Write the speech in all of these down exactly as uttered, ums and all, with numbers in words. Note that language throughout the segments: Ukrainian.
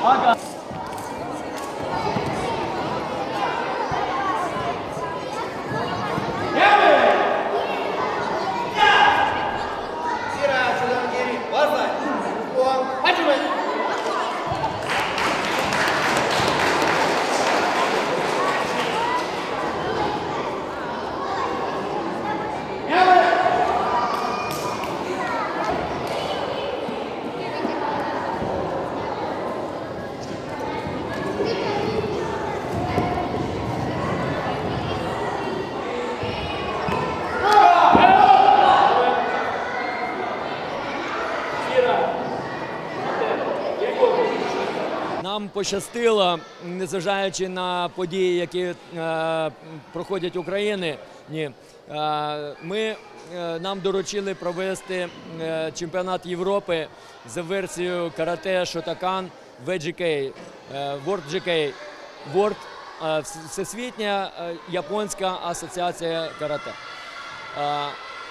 Ага. Нам пощастило, незважаючи на події, які е, проходять в Україні, ні, е, ми, е, нам доручили провести е, чемпіонат Європи за версією карате Шотокан ве джі кей, е, World джі кей, World, е, Всесвітня е, японська асоціація карате. Е,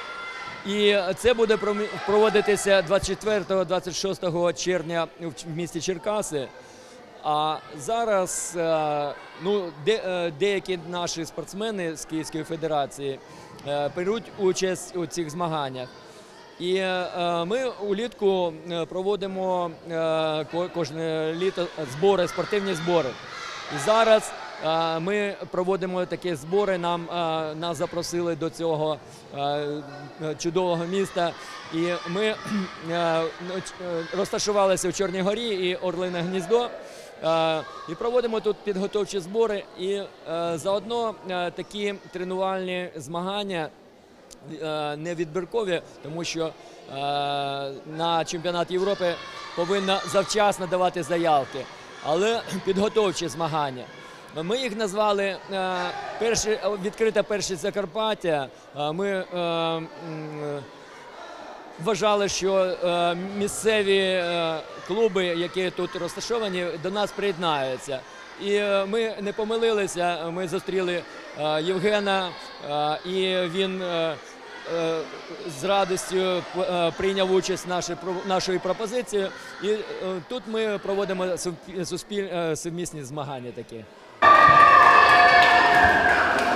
І це буде проводитися двадцять четвертого — двадцять шостого червня в місті Черкаси. А зараз ну, де, деякі наші спортсмени з Київської федерації беруть участь у цих змаганнях. І ми улітку проводимо кожне літо збори, спортивні збори. І зараз ми проводимо такі збори, нам, нас запросили до цього чудового міста. І ми розташувалися в Чорній Горі і Орлине Гніздо. І проводимо тут підготовчі збори і заодно такі тренувальні змагання не відбіркові, тому що на чемпіонат Європи повинна завчасно давати заявки, але підготовчі змагання. Ми їх назвали перші, «Відкрита першість Закарпаття». Ми вважали, що місцеві клуби, які тут розташовані, до нас приєднаються. І ми не помилилися, ми зустріли Євгена, і він з радістю прийняв участь в нашій пропозиції. І тут ми проводимо сумісні змагання такі.